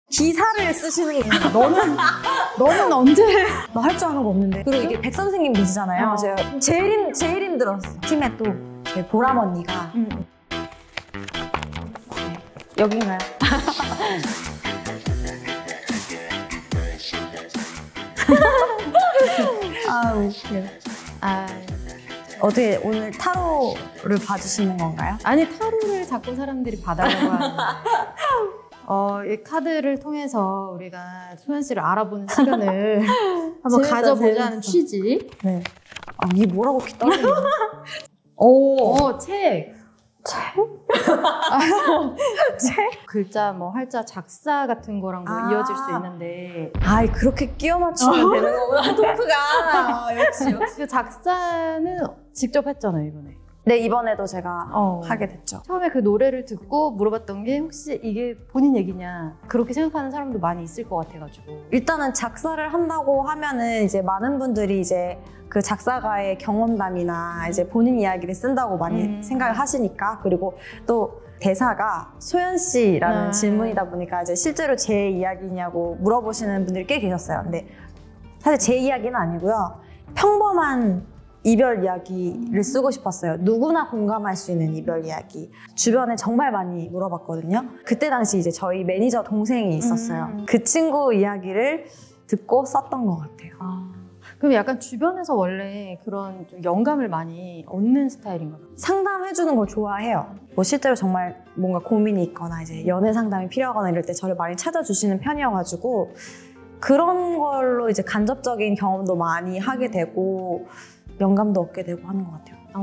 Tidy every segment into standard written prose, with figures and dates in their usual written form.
기사를 쓰시는 게 너는 언제? 나 할 줄 아는 거 없는데. 그리고 이게 백 선생님 계시잖아요. 제가 제일 힘들었어. 팀에 또 보람 언니가 여긴가요? 아 웃겨. 어떻게 오늘 타로를 봐주시는 건가요? 아니, 타로를 자꾸 사람들이 봐달라고 하는데 이 카드를 통해서 우리가 소연 씨를 알아보는 시간을 한번 가져보자는 취지. 네. 이게 뭐라고 이렇게 떨리냐. 책. 책? 글자, 활자, 작사 같은 거랑 이어질 수 있는데. 그렇게 끼워 맞추면 되는 거구나, 토크가. 역시. 그 작사는 직접 했잖아요, 이번에. 네, 이번에도 제가 하게 됐죠. 처음에 그 노래를 듣고 물어봤던 게 혹시 이게 본인 얘기냐, 그렇게 생각하는 사람도 많이 있을 것 같아가지고. 일단은 작사를 한다고 하면은 이제 많은 분들이 이제 그 작사가의 경험담이나 이제 본인 이야기를 쓴다고 많이 생각을 하시니까. 그리고 또 대사가 소연 씨라는 질문이다 보니까 이제 실제로 제 이야기냐고 물어보시는 분들이 꽤 계셨어요. 근데 사실 제 이야기는 아니고요. 평범한 이별 이야기를 쓰고 싶었어요. 누구나 공감할 수 있는 이별 이야기. 주변에 정말 많이 물어봤거든요. 그때 당시 이제 저희 매니저 동생이 있었어요. 그 친구 이야기를 듣고 썼던 것 같아요. 그럼 약간 주변에서 원래 그런 좀 영감을 많이 얻는 스타일인가요? 상담해주는 걸 좋아해요. 실제로 정말 뭔가 고민이 있거나 이제 연애 상담이 필요하거나 이럴 때 저를 많이 찾아주시는 편이어가지고 그런 걸로 이제 간접적인 경험도 많이 하게 되고 영감도 얻게 되고 하는 것 같아요.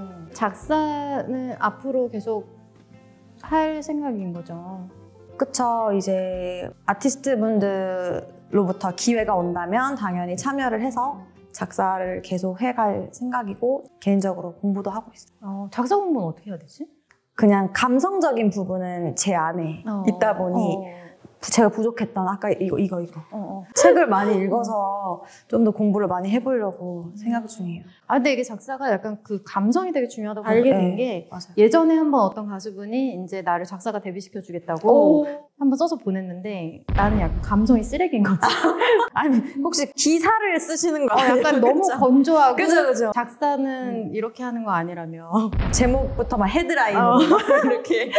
작사는 앞으로 계속 할 생각인 거죠? 그쵸. 이제 아티스트 분들로부터 기회가 온다면 당연히 참여를 해서 작사를 계속 해갈 생각이고 개인적으로 공부도 하고 있어요. 작사 공부는 어떻게 해야 되지? 그냥 감성적인 부분은 제 안에 있다 보니 제가 부족했던 아까 이거 책을 많이 읽어서 좀 더 공부를 많이 해보려고 생각 중이에요. 근데 이게 작사가 약간 그 감성이 되게 중요하다고 알게 된 게 예전에 한번 어떤 가수분이 이제 나를 작사가 데뷔시켜 주겠다고 한번 써서 보냈는데 나는 약간 감성이 쓰레기인 거지. 아니 혹시 기사를 쓰시는 거예요? 약간 너무 건조하고 그죠. 작사는 이렇게 하는 거 아니라며. 제목부터 막 헤드라인으로 이렇게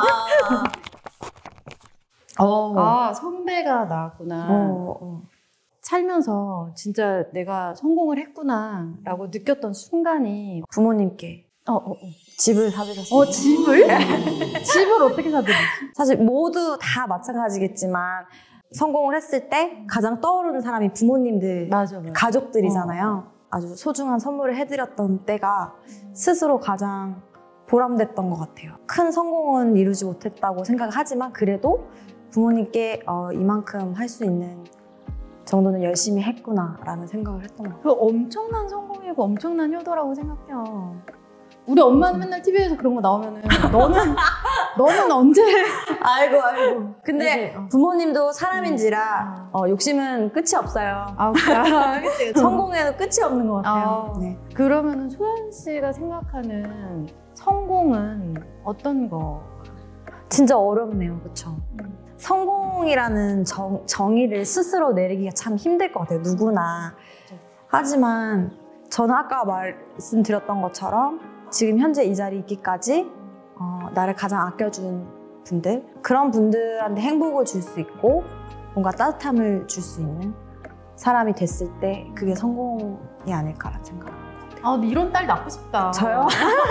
선배가 나왔구나. 살면서 진짜 내가 성공을 했구나 라고 느꼈던 순간이 부모님께 집을 사드렸어요. 집을? 집을 어떻게 사드리지? 사실 모두 다 마찬가지겠지만 성공을 했을 때 가장 떠오르는 사람이 부모님들, 맞아. 가족들이잖아요. 아주 소중한 선물을 해드렸던 때가 스스로 가장 보람됐던 것 같아요. 큰 성공은 이루지 못했다고 생각하지만 그래도 부모님께 이만큼 할 수 있는 정도는 열심히 했구나 라는 생각을 했던 것 같아요. 그 엄청난 성공이고 엄청난 효도라고 생각해요. 우리 엄마는 맨날 TV에서 그런 거 나오면은 너는 언제? 아이고. 근데 부모님도 사람인지라 욕심은 끝이 없어요. 그치. 성공에는 끝이 없는 것 같아요. 네. 그러면은 소연 씨가 생각하는 성공은 어떤 거? 진짜 어렵네요, 그렇죠? 성공이라는 정의를 스스로 내리기가 참 힘들 것 같아요, 누구나. 하지만 저는 아까 말씀드렸던 것처럼 지금 현재 이 자리에 있기까지 나를 가장 아껴준 분들, 그런 분들한테 행복을 줄 수 있고 뭔가 따뜻함을 줄 수 있는 사람이 됐을 때 그게 성공이 아닐까라는 생각을 하는 것 같아요. 근데 이런 딸 낳고 싶다. 저요?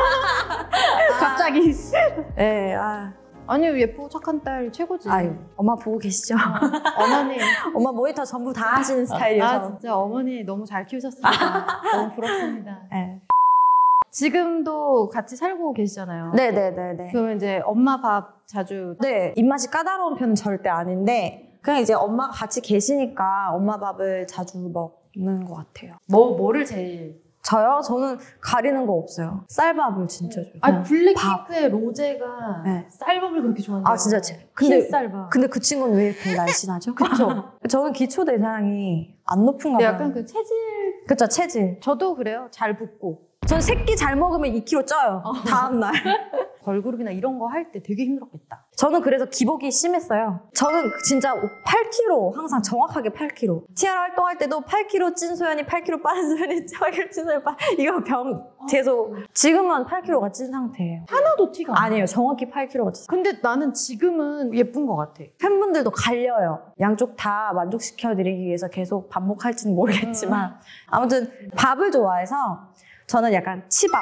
갑자기. 네, 아니 예쁘고 착한 딸 최고지. 아유, 엄마 보고 계시죠? 어머니. 엄마 모니터 전부 다 하시는 스타일이어서. 진짜 어머니 너무 잘 키우셨습니다. 너무 부럽습니다. 네. 지금도 같이 살고 계시잖아요. 네네네네. 그러면 이제 엄마 밥 자주. 네, 입맛이 까다로운 편은 절대 아닌데 그냥 이제 엄마가 같이 계시니까 엄마 밥을 자주 먹는 것 같아요. 뭐를 제일? 저는 가리는 거 없어요. 쌀밥을 진짜 좋아해요. 블랙핑크의 로제가 쌀밥을 그렇게 좋아하는 진짜. 흰쌀밥. 근데 그 친구는 왜 이렇게 날씬하죠? 그쵸. 저는 기초 대사량이 안 높은가 봐요. 약간 그 체질. 그쵸, 체질. 저도 그래요. 잘 붓고. 전 새끼 잘 먹으면 2kg 쪄요. 다음날. 걸그룹이나 이런 거 할 때 되게 힘들었겠다. 저는 그래서 기복이 심했어요. 저는 진짜 8kg, 항상 정확하게 8kg. 티아라 활동할 때도 8kg 찐 소연이, 8kg 빠진 소연이, 8kg 찐 소연이 이거 계속. 지금은 8kg가 찐 상태예요. 하나도 티가 안 나. 아니에요. 정확히 8kg가 찐. 근데 나는 지금은 예쁜 것 같아. 팬분들도 갈려요. 양쪽 다 만족시켜드리기 위해서 계속 반복할지는 모르겠지만 아무튼 밥을 좋아해서 저는 약간 치밥,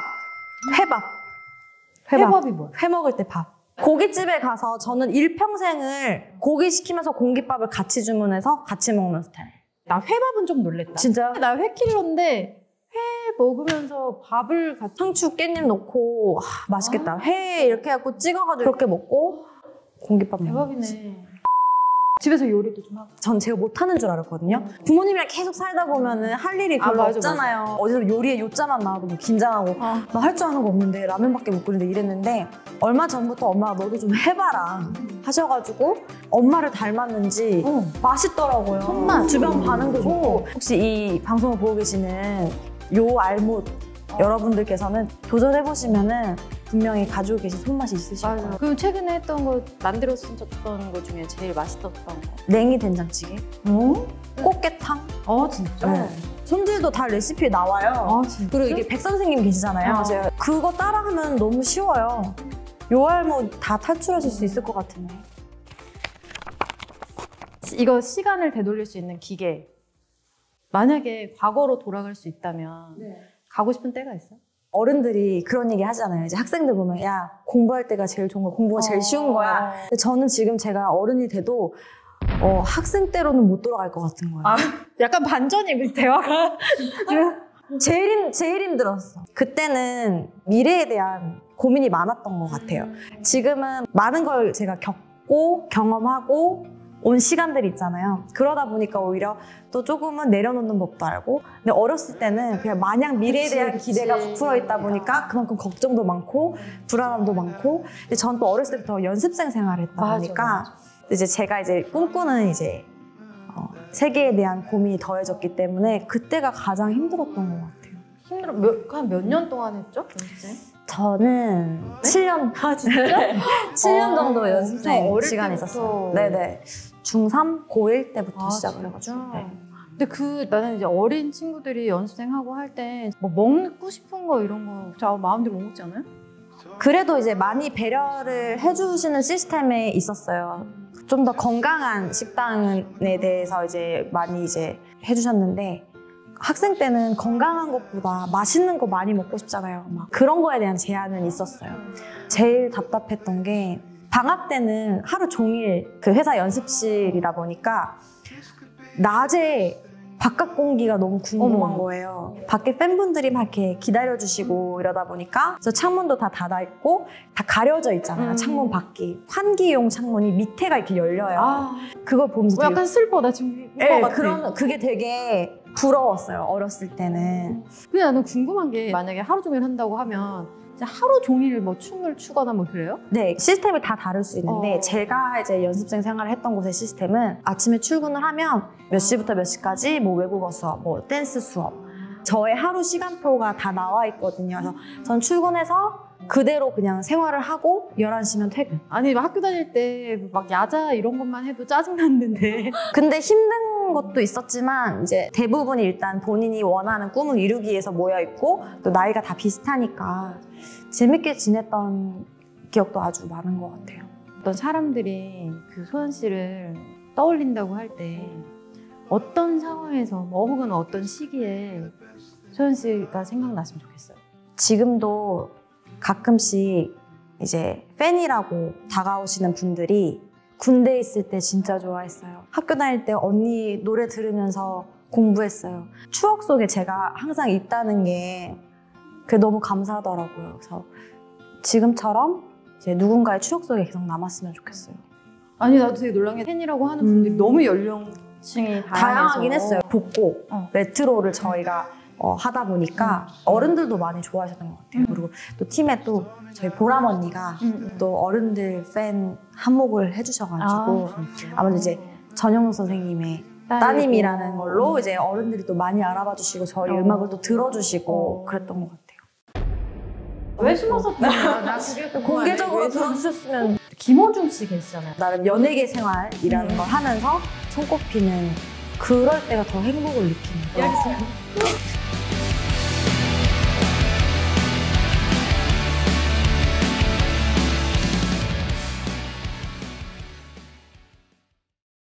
회밥이 뭐야? 회 먹을 때 밥. 고깃집에 가서 저는 일평생을 고기 시키면서 공깃밥을 같이 주문해서 같이 먹는 스타일. 나 회밥은 좀 놀랬다. 진짜요? 나 회킬러인데 회 먹으면서 밥을 같이 상추, 깻잎 넣고 맛있겠다. 회 이렇게 해갖고 찍어가지고 그렇게 먹고 공깃밥 먹고. 대박이네. 집에서 요리도 좀 하고. 전 제가 못하는 줄 알았거든요. 부모님이랑 계속 살다 보면은 할 일이 별로 맞아, 없잖아요. 맞아. 어디서 요리에 요자만 나와도 뭐 긴장하고 나 할 줄 아는 거 없는데 라면밖에 못 끓이는데 이랬는데 얼마 전부터 엄마가 너도 좀 해봐라 하셔가지고 엄마를 닮았는지 맛있더라고요. 손맛. 주변 반응도 좋고. 혹시 이 방송을 보고 계시는 요 알못 여러분들께서는 도전해보시면은 분명히 가지고 계신 손맛이 있으실 거예요. 맞아. 그럼 최근에 했던 거 만들었었던 거 중에 제일 맛있었던 거? 냉이 된장찌개, 꽃게탕. 진짜? 네. 손질도 다 레시피에 나와요. 진짜? 그리고 이게 백 선생님 계시잖아요. 제가 그거 따라하면 너무 쉬워요. 요알못 다 탈출하실 수 있을 것 같은데. 이거 시간을 되돌릴 수 있는 기계. 만약에 과거로 돌아갈 수 있다면 가고 싶은 때가 있어? 어른들이 그런 얘기 하잖아요. 이제 학생들 보면 야 공부할 때가 제일 좋은 거야. 공부가 제일 쉬운 거야. 근데 저는 지금 제가 어른이 돼도 학생 때로는 못 돌아갈 것 같은 거예요. 약간 반전이 대화가. 제일 힘들었어. 그때는 미래에 대한 고민이 많았던 것 같아요. 지금은 많은 걸 제가 겪고 경험하고 온 시간들이 있잖아요. 그러다 보니까 오히려 또 조금은 내려놓는 법도 알고. 근데 어렸을 때는 그냥 마냥 미래에 대한 기대가 부풀어 있다 보니까 그만큼 걱정도 많고 불안함도 많고. 근데 전 또 어렸을 때부터 연습생 생활을 했다 보니까 이제 제가 이제 꿈꾸는 이제 세계에 대한 고민이 더해졌기 때문에 그때가 가장 힘들었던 것 같아요. 힘들어. 한 몇 년 동안 했죠? 연습생? 저는 7년. 진짜? 7년 정도 연습생 어릴 시간이 때부터. 있었어요. 네네. 중3, 고1 때부터 시작을 해가지고. 네. 근데 나는 이제 어린 친구들이 연습생하고 할 때 뭐 먹고 싶은 거 이런 거 저 마음대로 못 먹지 않아요? 그래도 이제 많이 배려를 해주시는 시스템에 있었어요. 좀 더 건강한 식단에 대해서 이제 많이 이제 해주셨는데 학생 때는 건강한 것보다 맛있는 거 많이 먹고 싶잖아요. 막 그런 거에 대한 제한은 있었어요. 제일 답답했던 게 방학 때는 하루 종일 그 회사 연습실이다 보니까 낮에 바깥 공기가 너무 궁금한 거예요. 밖에 팬분들이 막 이렇게 기다려주시고 이러다 보니까 그래서 창문도 다 닫아있고 다 가려져 있잖아요. 창문 밖이. 환기용 창문이 밑에가 이렇게 열려요. 그걸 보면서 되게 약간 슬퍼. 나 지금 울것 같아. 그게 되게 부러웠어요. 어렸을 때는. 근데 나는 궁금한 게 만약에 하루 종일 한다고 하면 이제 하루 종일 뭐 춤을 추거나 뭐 그래요? 네, 시스템이 다 다를 수 있는데 제가 이제 연습생 생활을 했던 곳의 시스템은 아침에 출근을 하면 몇 시부터 몇 시까지 뭐 외국어 수업, 뭐 댄스 수업 저의 하루 시간표가 다 나와 있거든요. 그래서 전 출근해서 그대로 그냥 생활을 하고 11시면 퇴근. 아니 학교 다닐 때 막 야자 이런 것만 해도 짜증났는데 근데 힘든 것도 있었지만 이제 대부분이 일단 본인이 원하는 꿈을 이루기 위해서 모여있고 또 나이가 다 비슷하니까 재밌게 지냈던 기억도 아주 많은 것 같아요. 어떤 사람들이 그 소연 씨를 떠올린다고 할 때 어떤 상황에서 뭐 혹은 어떤 시기에 소연 씨가 생각났으면 좋겠어요? 지금도 가끔씩 이제 팬이라고 다가오시는 분들이 군대에 있을 때 진짜 좋아했어요. 학교 다닐 때 언니 노래 들으면서 공부했어요. 추억 속에 제가 항상 있다는 게 그게 너무 감사하더라고요. 그래서 지금처럼 이제 누군가의 추억 속에 계속 남았으면 좋겠어요. 아니 나도 되게 놀란 게 팬이라고 하는 분들이 너무 연령층이 다양하긴 했어요. 복고, 레트로를 저희가 하다 보니까 어른들도 많이 좋아하셨던 것 같아요. 그리고 또 팀에 또 저희 보람 언니가 또 어른들 팬 한몫을 해주셔가지고 아무래도 이제 전영록 선생님의 따님이라는 걸로 이제 어른들이 또 많이 알아봐 주시고 저희 음악을 또 들어주시고 그랬던 것 같아요. 왜 숨어서 들어요? 나 그게 공개적으로 들어주셨으면. 김어준 씨 계시잖아요. 나름 연예계 생활이라는 걸 하면서 손꼽히는 그럴 때가 더 행복을 느끼는 거예요. 여기 있어요.